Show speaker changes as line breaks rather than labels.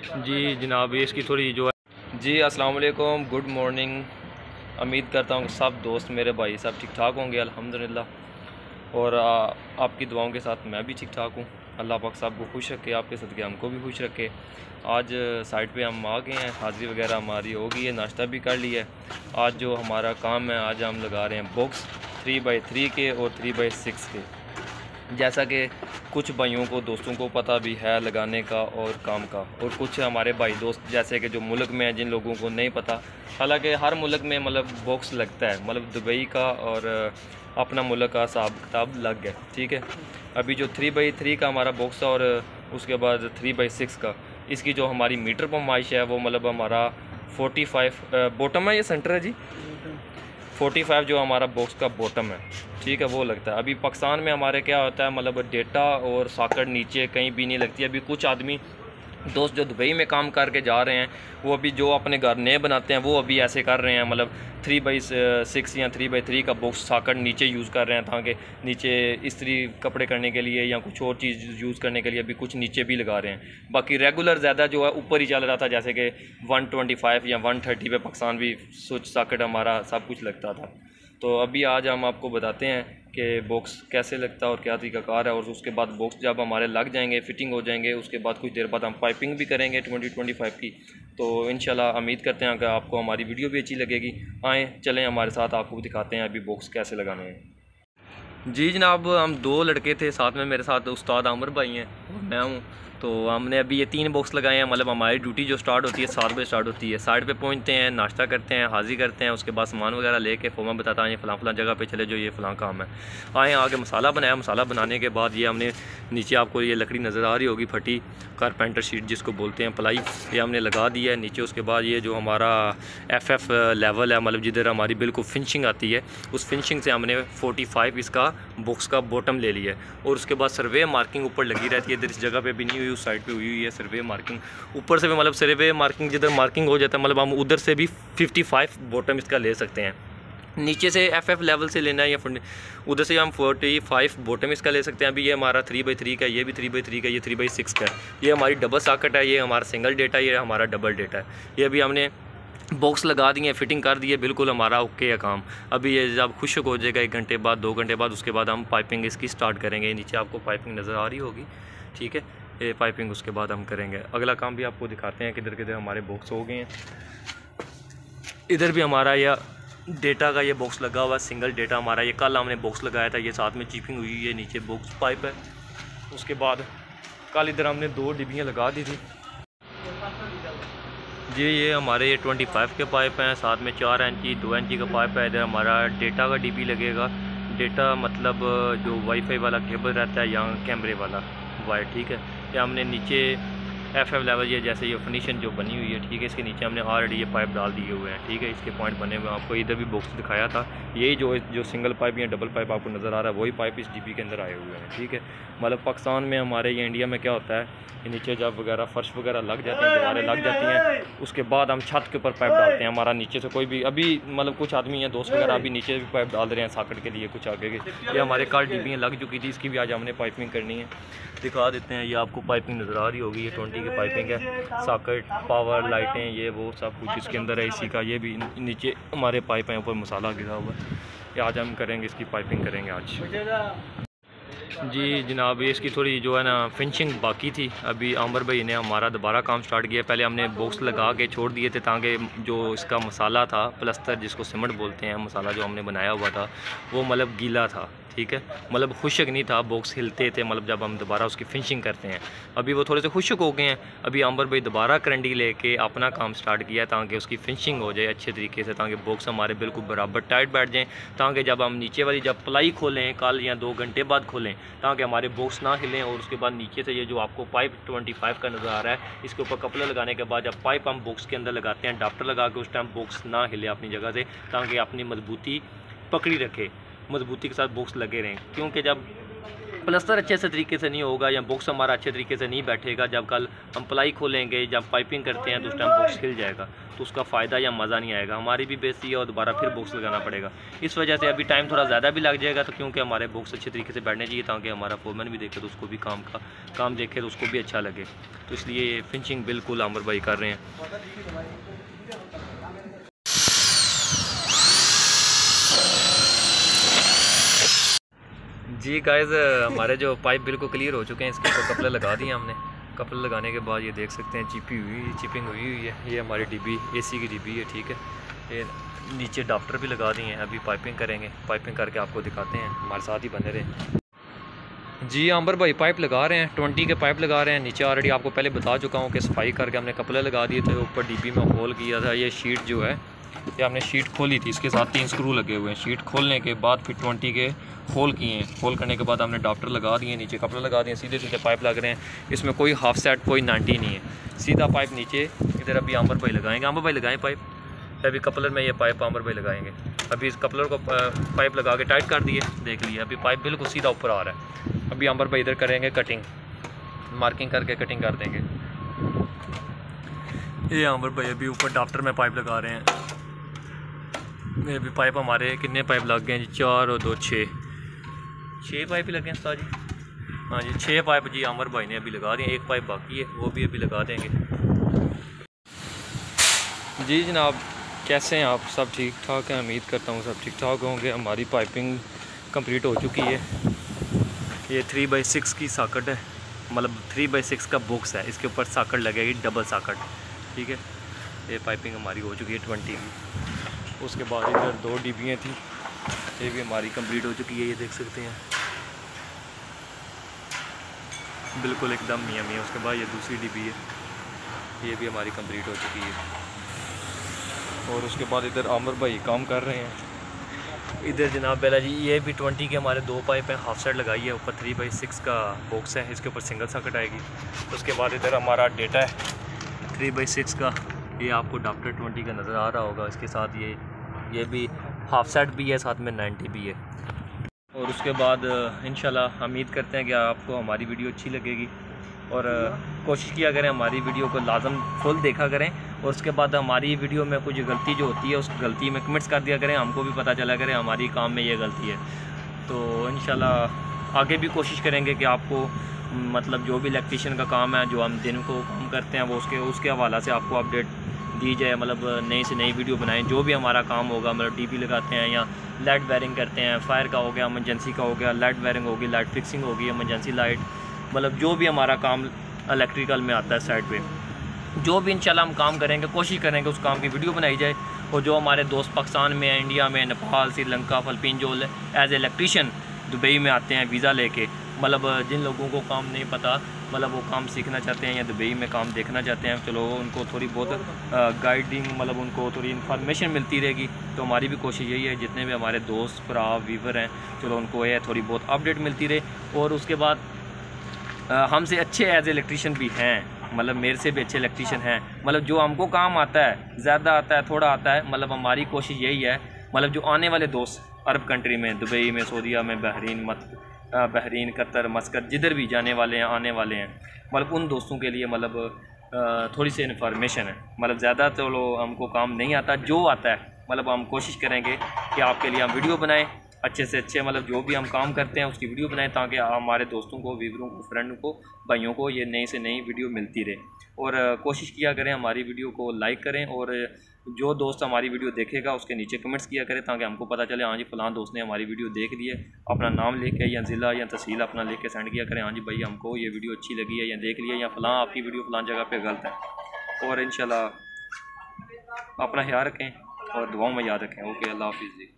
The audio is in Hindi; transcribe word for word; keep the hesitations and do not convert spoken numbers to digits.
जी जनाब, ये इसकी थोड़ी जो है जी अस्सलाम वालेकुम, गुड मॉर्निंग। उम्मीद करता हूँ कि सब दोस्त मेरे भाई सब ठीक ठाक होंगे अल्हम्दुलिल्लाह। और आ, आपकी दुआओं के साथ मैं भी ठीक ठाक हूँ। अल्लाह पाक सबको खुश रखे, आपके सदक़े हमको भी खुश रखे। आज साइट पे हम आ गए हैं, हाज़िरी वगैरह हमारी हो गई है, नाश्ता भी कर लिया है। आज जो हमारा काम है, आज हम लगा रहे हैं बॉक्स थ्री बाई थ्री के और थ्री बाई सिक्स के। जैसा कि कुछ भाइयों को दोस्तों को पता भी है लगाने का और काम का, और कुछ हमारे भाई दोस्त जैसे कि जो मुल्क में हैं जिन लोगों को नहीं पता। हालांकि हर मुल्क में मतलब बॉक्स लगता है, मतलब दुबई का और अपना मुल्क का हिसाब किताब लग गया, ठीक है। अभी जो थ्री बाई थ्री का हमारा बॉक्स है और उसके बाद थ्री बाई सिक्स का, इसकी जो हमारी मीटर पमाइश है वो मतलब हमारा फोर्टी फाइव बॉटम है, ये सेंटर है जी, फोर्टी फाइव जो हमारा बॉक्स का बॉटम है, ठीक है, वो लगता है। अभी पाकिस्तान में हमारे क्या होता है, मतलब डेटा और सॉकेट नीचे कहीं भी नहीं लगती। अभी कुछ आदमी दोस्त जो दुबई में काम करके जा रहे हैं, वो अभी जो अपने घर नए बनाते हैं वो अभी ऐसे कर रहे हैं, मतलब थ्री बाई सिक्स या थ्री बाई थ्री का बॉक्स सॉकेट नीचे यूज़ कर रहे हैं ताकि नीचे इस्त्री कपड़े करने के लिए या कुछ और चीज़ यूज़ करने के लिए अभी कुछ नीचे भी लगा रहे हैं। बाकी रेगुलर ज़्यादा जो है ऊपर ही चल रहा था, जैसे कि वन ट्वेंटी फाइव या वन थर्टी पे पाकिस्तान भी स्विच सॉकेट हमारा सब कुछ लगता था। तो अभी आज हम आपको बताते हैं कि बॉक्स कैसे लगता है और क्या तरीकाकार है। और उसके बाद बॉक्स जब हमारे लग जाएंगे, फिटिंग हो जाएंगे, उसके बाद कुछ देर बाद हम पाइपिंग भी करेंगे ट्वेंटी ट्वेंटी फाइव की। तो इंशाल्लाह उम्मीद करते हैं कि आपको हमारी वीडियो भी अच्छी लगेगी। आएँ चलें हमारे साथ, आपको दिखाते हैं अभी बॉक्स कैसे लगाने हैं। जी जनाब, हम दो लड़के थे साथ में, मेरे साथ उस्ताद आमिर भाई हैं और मैं हूँ। तो हमने अभी ये तीन बॉक्स लगाए हैं। मतलब हमारी ड्यूटी जो स्टार्ट होती है सात बजे स्टार्ट होती है। साइड पे पहुंचते हैं, नाश्ता करते हैं, हाज़ी करते हैं, उसके बाद सामान वगैरह लेके फोमा बताता है ये फ़लाँ फ़लाँ जगह पे चले जो ये फ़लाँ काम है। आए आगे मसाला बनाया। मसाला बनाने के बाद ये हमने नीचे आपको ये लकड़ी नज़र आ रही होगी फटी, कारपेंटर शीट जिसको बोलते हैं, प्लाई, ये हमने लगा दिया है नीचे। उसके बाद ये जो हमारा एफ एफ लेवल है, मतलब जिधर हमारी बिल्कुल फिनिशिंग आती है, उस फिनिशिंग से हमने फोर्टी फाइव इसका बॉक्स का बॉटम ले लिया है। और उसके बाद सर्वे मार्किंग ऊपर लगी रहती है, इधर इस जगह पे भी नहीं हुई, उस साइड पे हुई हुई है सर्वे मार्किंग। ऊपर से भी मतलब सर्वे मार्किंग जिधर मार्किंग हो जाता है, मतलब हम उधर से भी फिफ्टी फाइव बॉटम इसका ले सकते हैं। नीचे से एफ एफ लेवल से लेना है या उधर से हम फोर्टी फाइव बॉटम इसका ले सकते हैं। अभी ये हमारा थ्री बाई थ्री का, ये भी थ्री बाई थ्री का, ये थ्री बाई सिक्स का है। ये हमारी डबल सॉकेट है, ये हमारा सिंगल डेटा, ये हमारा डबल डेटा है। ये अभी हमने बॉक्स लगा दिए, फिटिंग कर दिए, बिल्कुल हमारा ओके है काम। अभी ये जब खुश्क हो जाएगा एक घंटे बाद, दो घंटे बाद, उसके बाद हम पाइपिंग इसकी स्टार्ट करेंगे। नीचे आपको पाइपिंग नज़र आ रही होगी, ठीक है, ये पाइपिंग उसके बाद हम करेंगे। अगला काम भी आपको दिखाते हैं किधर किधर हमारे बॉक्स हो गए हैं। इधर भी हमारा यह डेटा का ये बॉक्स लगा हुआ है, सिंगल डेटा हमारा। ये कल हमने बॉक्स लगाया था, ये साथ में चिपिंग हुई है, नीचे बॉक्स पाइप है। उसके बाद कल इधर हमने दो डिब्बियाँ लगा दी थी जी। ये हमारे ये ट्वेंटी फाइव के पाइप हैं, साथ में चार इंची दो इंची का पाइप है। इधर हमारा डेटा का डीबी लगेगा। डेटा मतलब जो वाईफाई वाला केबल रहता है या कैमरे वाला वायर, ठीक है। ये हमने नीचे एफ एफ लेवल, ये जैसे ये फिनिशिंग जो बनी हुई है, ठीक है, इसके नीचे हमने ऑलरेडी ये पाइप डाल दिए हुए हैं, ठीक है। इसके पॉइंट बने हुए हैं, आपको इधर भी बॉक्स दिखाया था। यही जो जो सिंगल पाइप या डबल पाइप आपको नज़र आ रहा है, वही पाइप इस डीबी के अंदर आए हुए हैं, ठीक है। मतलब पाकिस्तान में हमारे या इंडिया में क्या होता है, नीचे जब वगैरह फर्श वगैरह लग जाती हैं, दीवारें लग जाती हैं, उसके बाद हम छत के ऊपर पाइप डालते हैं। हमारा नीचे से कोई भी अभी मतलब कुछ आदमी या दोस्त वगैरह अभी नीचे भी पाइप डाल रहे हैं सॉकेट के लिए, कुछ आगे के। ये हमारे कल डिब्बियाँ लग चुकी थी, इसकी भी आज हमने पाइपिंग करनी है, दिखा देते हैं। ये आपको पाइपिंग नज़र आ रही होगी, ये ट्वेंटी की पाइपिंग है, सॉकेट, पावर, लाइटें, ये वो सब कुछ इसके अंदर है इसी का। ये भी नीचे हमारे पाइप हैं, ऊपर मसाला गिरा हुआ है। ये आज हम करेंगे, इसकी पाइपिंग करेंगे आज जी जनाब। ये इसकी थोड़ी जो है ना फिनिशिंग बाकी थी। अभी आमिर भाई ने हमारा दोबारा काम स्टार्ट किया। पहले हमने बॉक्स लगा के छोड़ दिए थे ताकि जो इसका मसाला था, प्लस्तर जिसको सीमेंट बोलते हैं, मसाला जो हमने बनाया हुआ था वो मतलब गीला था, ठीक है, मतलब खुश्क नहीं था, बॉक्स हिलते थे मतलब जब हम दोबारा उसकी फिनिशिंग करते हैं। अभी वो थोड़े से खुश्क हो गए हैं। अभी आमिर भाई दोबारा करंडी लेके अपना काम स्टार्ट किया ताकि उसकी फिनिशिंग हो जाए अच्छे तरीके से, ताकि बॉक्स हमारे बिल्कुल बराबर टाइट बैठ जाएँ, ताकि जब हम नीचे वाली जब प्लाई खोलें कल या दो घंटे बाद खोलें, ताकि हमारे बॉक्स ना हिलें। और उसके बाद नीचे से ये जो आपको पाइप ट्वेंटी फाइव का नज़र आ रहा है, इसके ऊपर कपड़ा लगाने के बाद जब पाइप हम बॉक्स के अंदर लगाते हैं, अडाप्टर लगा के, उस टाइम बॉक्स ना हिले अपनी जगह से, ताकि अपनी मजबूती पकड़ी रखे, मजबूती के साथ बॉक्स लगे रहें। क्योंकि जब प्लस्तर अच्छे से तरीके से नहीं होगा या बॉक्स हमारा अच्छे तरीके से नहीं बैठेगा, जब कल हम प्लाई खोलेंगे, जब पाइपिंग करते हैं तो उस टाइम बॉक्स हिल जाएगा, तो उसका फ़ायदा या मज़ा नहीं आएगा, हमारी भी बेइज्जती है और दोबारा फिर बॉक्स लगाना पड़ेगा। इस वजह से अभी टाइम थोड़ा ज़्यादा भी लग जाएगा, तो क्योंकि हमारे बॉक्स अच्छे तरीके से बैठने चाहिए ताकि हमारा फोरमैन भी देखे तो उसको भी काम का काम देखे तो उसको भी अच्छा लगे। तो इसलिए फिनिशिंग बिल्कुल आमिर भाई कर रहे हैं। जी गाइस, हमारे जो पाइप बिल्कुल क्लियर हो चुके हैं, इसके ऊपर कपड़े लगा दिए हमने। कपड़े लगाने के बाद ये देख सकते हैं चिपी हुई चिपिंग हुई हुई है। ये हमारी डिब्बी एसी की डिब्बी है, ठीक है। ये नीचे डॉक्टर भी लगा दिए हैं, अभी पाइपिंग करेंगे, पाइपिंग करके आपको दिखाते हैं, हमारे साथ ही बने रहे। जी आंबर भाई पाइप लगा रहे हैं, ट्वेंटी के पाइप लगा रहे हैं। नीचे ऑलरेडी आपको पहले बता चुका हूँ कि सफाई करके हमने कपड़े लगा दिए थे, ऊपर डिब्बी में होल किया था। ये शीट जो है ये हमने शीट खोली थी, इसके साथ तीन स्क्रू लगे हुए हैं। शीट खोलने के बाद फिर ट्वेंटी के होल किए हैं, होल करने के बाद हमने डॉक्टर लगा दिए, नीचे कपड़े लगा दिए, सीधे सीधे पाइप लग रहे हैं। इसमें कोई हाफ सेट कोई नाइन्टी नहीं है, सीधा पाइप नीचे। इधर अभी आंबर भाई लगाएंगे, आंबर भाई लगाएं पाइप। अभी कपलर में ये पाइप आंबर भाई लगाएंगे। अभी इस कपलर को पाइप लगा के टाइट कर दिए, देख लिया, अभी पाइप बिल्कुल सीधा ऊपर आ रहा है। अभी आंबर भाई इधर करेंगे कटिंग, मार्किंग करके कटिंग कर देंगे। ये आंबर भाई अभी ऊपर डॉक्टर में पाइप लगा रहे हैं। ये भी पाइप हमारे कितने पाइप लग गए हैं जी? चार और दो छः छः पाइप ही लगे हैं सारी। हाँ जी, छः पाइप जी आमर भाई ने अभी लगा दिए, एक पाइप बाकी है, वो भी अभी लगा देंगे। जी जनाब, कैसे हैं आप? सब ठीक ठाक हैं, उम्मीद करता हूँ सब ठीक ठाक होंगे। हमारी पाइपिंग कंप्लीट हो चुकी है। ये थ्री बाई सिक्स की साकट है, मतलब थ्री बाई सिक्स का बॉक्स है, इसके ऊपर साकट लगेगी, डबल साकट, ठीक है। ये पाइपिंग हमारी हो चुकी है ट्वेंटी की। उसके बाद इधर दो डिब्बियाँ थी, ये भी हमारी कंप्लीट हो चुकी है, ये देख सकते हैं बिल्कुल एकदम मियाँ मियाँ। उसके बाद ये दूसरी डिब्बी है, ये भी हमारी कंप्लीट हो चुकी है। और उसके बाद इधर आमिर भाई काम कर रहे हैं। इधर जनाब बेला जी, ये भी ट्वेंटी के हमारे दो पाइप हैं, हाफ साइड लगाई है, ऊपर थ्री बाई सिक्स का बॉक्स है, इसके ऊपर सिंगल साकट आएगी। उसके बाद इधर हमारा डेटा है थ्री बाई सिक्स का, ये आपको डॉक्टर ट्वेंटी का नज़र आ रहा होगा। इसके साथ ये ये भी हाफ सेट भी है, साथ में नाइन्टी भी है। और उसके बाद इंशाल्लाह उम्मीद करते हैं कि आपको हमारी वीडियो अच्छी लगेगी, और कोशिश किया करें हमारी वीडियो को लाजम फुल देखा करें। और उसके बाद हमारी वीडियो में कुछ गलती जो होती है उस गलती में कमेंट्स कर दिया करें, हमको भी पता चला करें हमारी काम में ये गलती है। तो इंशाल्लाह आगे भी कोशिश करेंगे कि आपको मतलब जो भी इलेक्ट्रीशियन का काम है, जो हम दिन को काम करते हैं, वो उसके उसके हवाला से आपको अपडेट दी जाए, मतलब नई से नई वीडियो बनाएं। जो भी हमारा काम होगा, मतलब टीवी लगाते हैं या लाइट वायरिंग करते हैं, फायर का हो गया, इमरजेंसी का हो गया, लाइट वायरिंग होगी, लाइट फिक्सिंग होगी, इमरजेंसी लाइट, मतलब जो भी हमारा काम इलेक्ट्रिकल में आता है साइड पे, जो भी इंशाल्लाह हम काम करेंगे, कोशिश करेंगे उस काम की वीडियो बनाई जाए। और जो हमारे दोस्त पाकिस्तान में, इंडिया में, नेपाल, श्रीलंका, फिलिपीन, जो एज इलेक्ट्रीशियन दुबई में आते हैं वीज़ा लेके, मतलब जिन लोगों को काम नहीं पता, मतलब वो काम सीखना चाहते हैं या दुबई में काम देखना चाहते हैं, चलो उनको थोड़ी बहुत गाइडिंग, मतलब उनको थोड़ी इन्फॉर्मेशन मिलती रहेगी। तो हमारी भी कोशिश यही है, जितने भी हमारे दोस्त भरा वीवर हैं, चलो उनको ये थोड़ी बहुत अपडेट मिलती रहे। और उसके बाद हमसे अच्छे एज इलेक्ट्रीशियन भी हैं, मतलब मेरे से भी अच्छे इलेक्ट्रीशियन हैं, मतलब जो हमको काम आता है, ज़्यादा आता है, थोड़ा आता है, मतलब हमारी कोशिश यही है, मतलब जो आने वाले दोस्त अरब कंट्री में, दुबई में, सऊदीया में, बहरीन मत बहरीन कतर, मस्कत, जिधर भी जाने वाले हैं, आने वाले हैं, मतलब उन दोस्तों के लिए मतलब थोड़ी सी इन्फॉर्मेशन है। मतलब ज़्यादा तो लो हमको काम नहीं आता, जो आता है मतलब हम कोशिश करेंगे कि आपके लिए हम वीडियो बनाएं अच्छे से अच्छे, मतलब जो भी हम काम करते हैं उसकी वीडियो बनाएं, ताकि हमारे दोस्तों को, व्यूवरों को, फ्रेंड को, भाइयों को ये नई से नई वीडियो मिलती रहे। और कोशिश किया करें हमारी वीडियो को लाइक करें, और जो दोस्त हमारी वीडियो देखेगा उसके नीचे कमेंट्स किया करें, ताकि हमको पता चले हाँ जी फ़लाँ दोस्त ने हमारी वीडियो देख ली है। अपना नाम लेके या ज़िला या तहसील अपना लेके सेंड किया करें, हाँ जी भाई हमको ये वीडियो अच्छी लगी है या देख लिया, या फ़लाँ आपकी वीडियो फ़लाँ जगह पे गलत है। और इंशाल्लाह अपना ख्याल रखें और दुआओं में याद रखें। ओके, अल्लाह हाफिज़ जी।